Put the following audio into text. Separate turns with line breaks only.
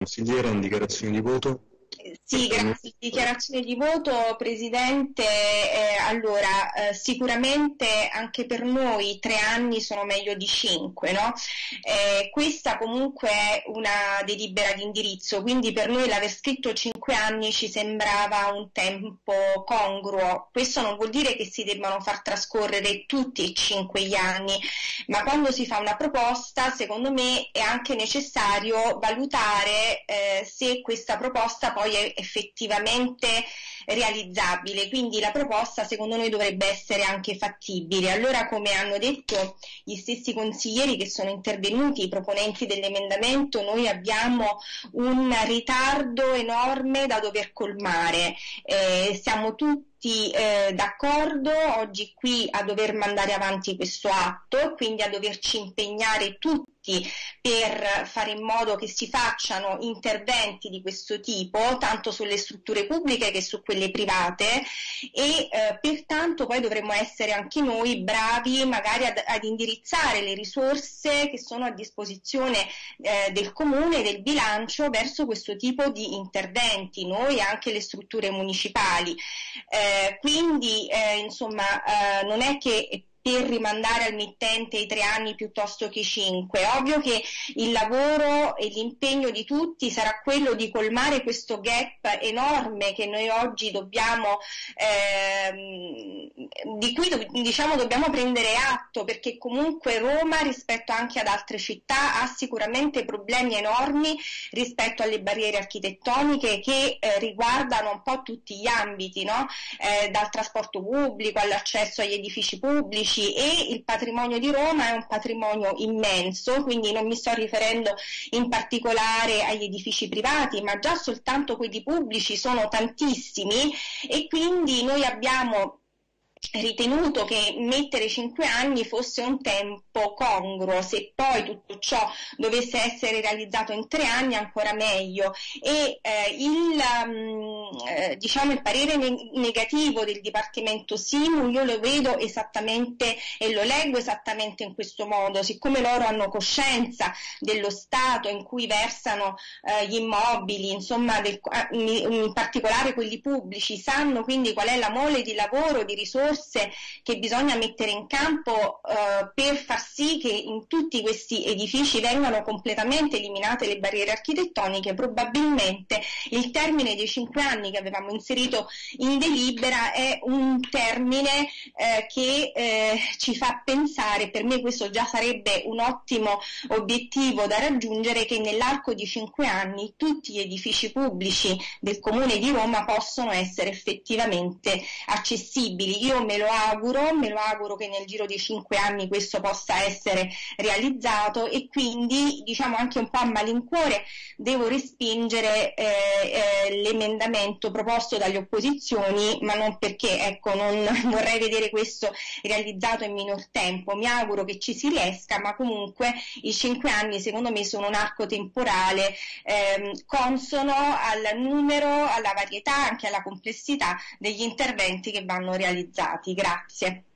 Consigliera, in dichiarazione di voto.
Sì, grazie. Dichiarazione di voto, Presidente. Allora, sicuramente anche per noi 3 anni sono meglio di 5, no? Questa comunque è una delibera di indirizzo, quindi per noi l'aver scritto 5 anni ci sembrava un tempo congruo. Questo non vuol dire che si debbano far trascorrere tutti e 5 gli anni, ma quando si fa una proposta, secondo me è anche necessario valutare se questa proposta poi è effettivamente realizzabile, quindi la proposta secondo noi dovrebbe essere anche fattibile. Allora, come hanno detto gli stessi consiglieri che sono intervenuti, i proponenti dell'emendamento, noi abbiamo un ritardo enorme da dover colmare, siamo tutti d'accordo oggi qui a dover mandare avanti questo atto, quindi a doverci impegnare tutti per fare in modo che si facciano interventi di questo tipo, tanto sulle strutture pubbliche che su quelle private, e pertanto poi dovremmo essere anche noi bravi magari ad indirizzare le risorse che sono a disposizione del comune, del bilancio, verso questo tipo di interventi, noi e anche le strutture municipali. Quindi insomma non è che per rimandare al mittente i 3 anni piuttosto che 5. È ovvio che il lavoro e l'impegno di tutti sarà quello di colmare questo gap enorme che noi oggi dobbiamo, di cui diciamo dobbiamo prendere atto, perché comunque Roma rispetto anche ad altre città ha sicuramente problemi enormi rispetto alle barriere architettoniche che riguardano un po' tutti gli ambiti, no? Dal trasporto pubblico all'accesso agli edifici pubblici, e il patrimonio di Roma è un patrimonio immenso, quindi non mi sto riferendo in particolare agli edifici privati, ma già soltanto quelli pubblici sono tantissimi, e quindi noi abbiamo ritenuto che mettere 5 anni fosse un tempo congruo. Se poi tutto ciò dovesse essere realizzato in 3 anni ancora meglio, e diciamo il parere negativo del Dipartimento Simu io lo vedo esattamente e lo leggo esattamente in questo modo: siccome loro hanno coscienza dello stato in cui versano gli immobili, insomma in particolare quelli pubblici, sanno quindi qual è la mole di lavoro, di risorse che bisogna mettere in campo per far sì che in tutti questi edifici vengano completamente eliminate le barriere architettoniche. Probabilmente il termine dei 5 anni che avevamo inserito in delibera è un termine che ci fa pensare, per me questo già sarebbe un ottimo obiettivo da raggiungere, che nell'arco di 5 anni tutti gli edifici pubblici del Comune di Roma possono essere effettivamente accessibili. Io me lo auguro che nel giro di 5 anni questo possa essere realizzato, e quindi diciamo anche un po' a malincuore devo respingere l'emendamento proposto dalle opposizioni, ma non perché non vorrei vedere questo realizzato in minor tempo. Mi auguro che ci si riesca, ma comunque i 5 anni secondo me sono un arco temporale consono al numero, alla varietà, anche alla complessità degli interventi che vanno realizzati. Grazie.